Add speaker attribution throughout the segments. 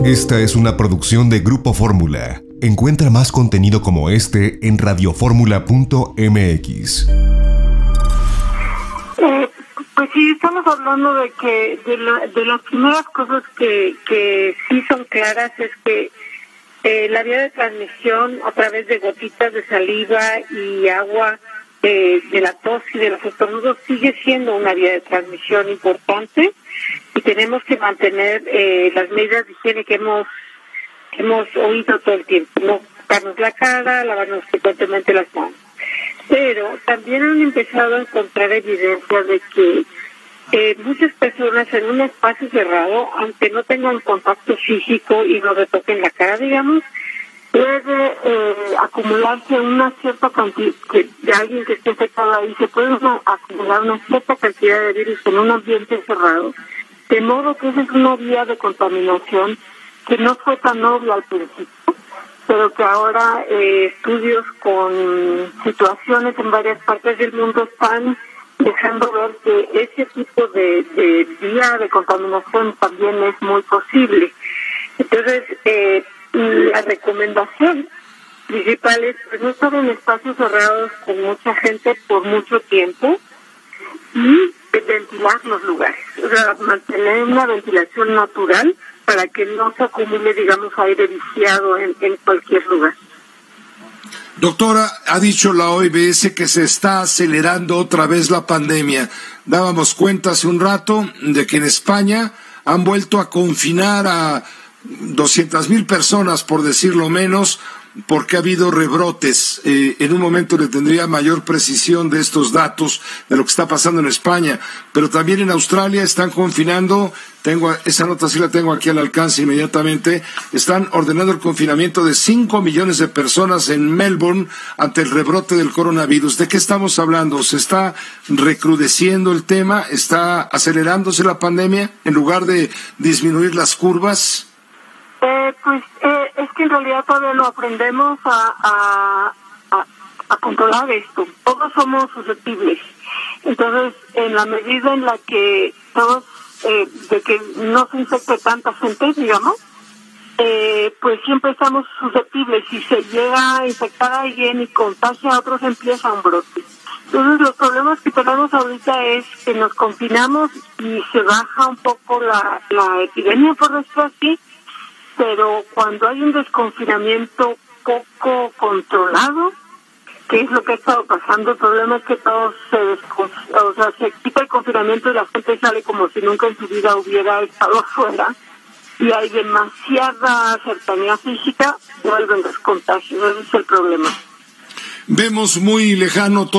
Speaker 1: Esta es una producción de Grupo Fórmula. Encuentra más contenido como este en radioformula.mx.
Speaker 2: Pues sí, estamos hablando de que de las primeras cosas que sí son claras es que la vía de transmisión a través de gotitas de saliva y agua de la tos y de los estornudos sigue siendo una vía de transmisión importante, y tenemos que mantener las medidas de higiene que hemos oído todo el tiempo, no tocarnos la cara, lavarnos frecuentemente las manos. Pero también han empezado a encontrar evidencia de que muchas personas en un espacio cerrado, aunque no tengan contacto físico y no retoquen la cara, digamos, puede acumularse una cierta cantidad de alguien que esté infectado ahí, se puede acumular una cierta cantidad de virus en un ambiente cerrado, de modo que esa es una vía de contaminación que no fue tan obvia al principio, pero que ahora estudios con situaciones en varias partes del mundo están dejando ver que ese tipo de vía de contaminación también es muy posible. Entonces, la recomendación principal es pues, no estar en espacios cerrados con mucha gente por mucho tiempo y ventilar los lugares, o sea, mantener una ventilación natural para que no se acumule, digamos, aire viciado en cualquier lugar.
Speaker 3: Doctora, ha dicho la OMS que se está acelerando otra vez la pandemia. Dábamos cuenta hace un rato de que en España han vuelto a confinar a 200,000 personas, por decirlo menos, porque ha habido rebrotes. En un momento le tendría mayor precisión de estos datos, de lo que está pasando en España, pero también en Australia están confinando. Esa nota sí la tengo aquí al alcance inmediatamente. Están ordenando el confinamiento de 5 millones de personas en Melbourne ante el rebrote del coronavirus. ¿De qué estamos hablando? ¿Se está recrudeciendo el tema? ¿Está acelerándose la pandemia en lugar de disminuir las curvas?
Speaker 2: Es que en realidad todavía no aprendemos a controlar esto. Todos somos susceptibles. Entonces, en la medida en la que todos, de que no se infecte tanta gente, digamos, pues siempre estamos susceptibles. Si se llega a infectar a alguien y contagia a otros, empieza un brote. Entonces, los problemas que tenemos ahorita es que nos confinamos y se baja un poco la epidemia, por decirlo así, pero cuando hay un desconfinamiento poco controlado, que es lo que ha estado pasando, el problema es que todos se quita el confinamiento y la gente sale como si nunca en su vida hubiera estado fuera, y hay demasiada cercanía física, vuelven los contagios. Ese es el problema.
Speaker 3: Vemos muy lejano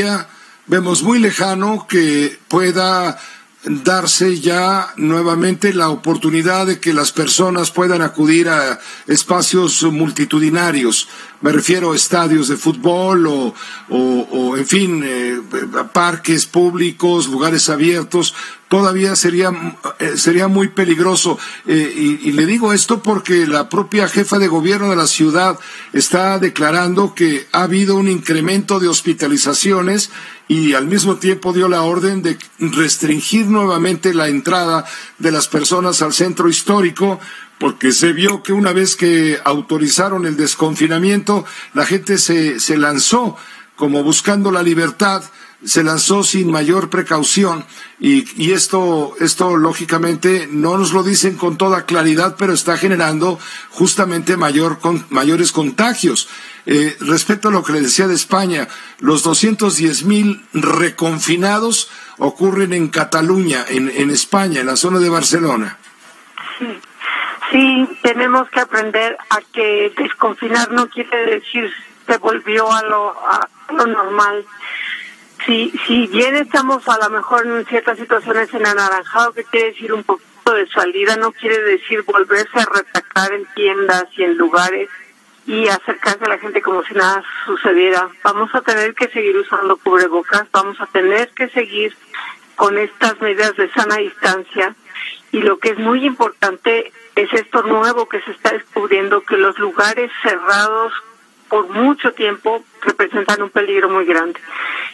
Speaker 3: que pueda darse ya nuevamente la oportunidad de que las personas puedan acudir a espacios multitudinarios. Me refiero a estadios de fútbol o en fin, parques públicos, lugares abiertos. Todavía sería muy peligroso. Y le digo esto porque la propia jefa de gobierno de la ciudad está declarando que ha habido un incremento de hospitalizaciones y al mismo tiempo dio la orden de restringir nuevamente la entrada de las personas al centro histórico, porque se vio que una vez que autorizaron el desconfinamiento, la gente se lanzó como buscando la libertad, se lanzó sin mayor precaución, y esto lógicamente no nos lo dicen con toda claridad, pero está generando justamente mayores contagios. Respecto a lo que le decía de España, los 210,000 reconfinados ocurren en Cataluña, en España, en la zona de Barcelona.
Speaker 2: Sí, tenemos que aprender a que desconfinar no quiere decir se volvió a lo normal. Si bien estamos a lo mejor en ciertas situaciones en anaranjado, que quiere decir un poquito de salida, no quiere decir volverse a retacar en tiendas y en lugares y acercarse a la gente como si nada sucediera. Vamos a tener que seguir usando cubrebocas, vamos a tener que seguir con estas medidas de sana distancia, y lo que es muy importante es esto nuevo que se está descubriendo, que los lugares cerrados por mucho tiempo representan un peligro muy grande.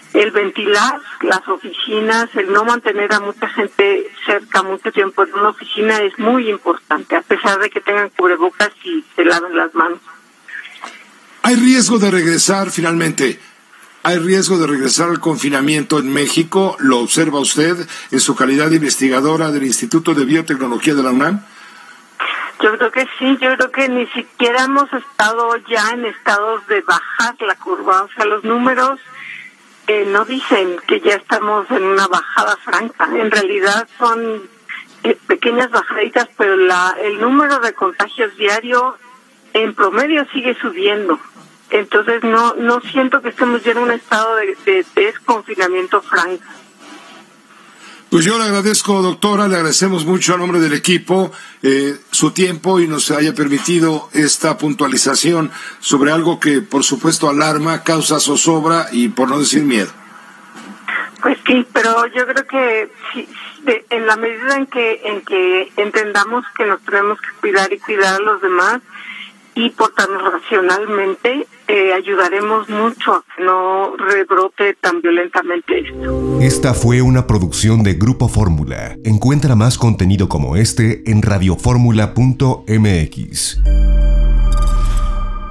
Speaker 2: el ventilar las oficinas, el no mantener a mucha gente cerca mucho tiempo en una oficina es muy importante, a pesar de que tengan cubrebocas y se laven las manos.
Speaker 3: ¿Hay riesgo de regresar finalmente? ¿Hay riesgo de regresar al confinamiento en México? ¿Lo observa usted en su calidad de investigadora del Instituto de Biotecnología de la UNAM?
Speaker 2: Yo creo que sí, yo creo que ni siquiera hemos estado ya en estados de bajar la curva, o sea, los números no dicen que ya estamos en una bajada franca, en realidad son pequeñas bajaditas, pero el número de contagios diario en promedio sigue subiendo. Entonces no siento que estemos ya en un estado de desconfinamiento franco.
Speaker 3: Pues yo le agradezco, doctora, le agradecemos mucho a nombre del equipo su tiempo y nos haya permitido esta puntualización sobre algo que, por supuesto, alarma, causa zozobra y, por no decir, miedo.
Speaker 2: Pues sí, pero yo creo que sí, en la medida en que entendamos que nos tenemos que cuidar y cuidar a los demás y portarnos racionalmente, ayudaremos mucho a que no rebrote tan violentamente esto.
Speaker 1: Esta fue una producción de Grupo Fórmula. Encuentra más contenido como este en radioformula.mx.